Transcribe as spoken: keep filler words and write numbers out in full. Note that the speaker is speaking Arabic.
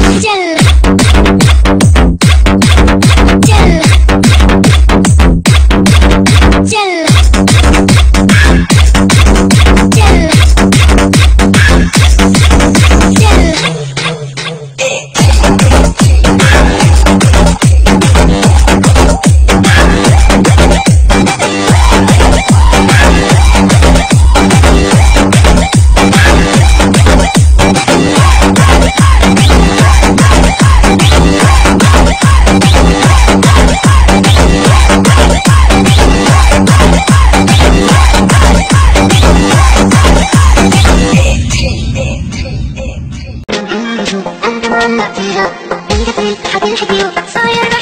I'm the one that did it. Be the freak, I can hit you. So you're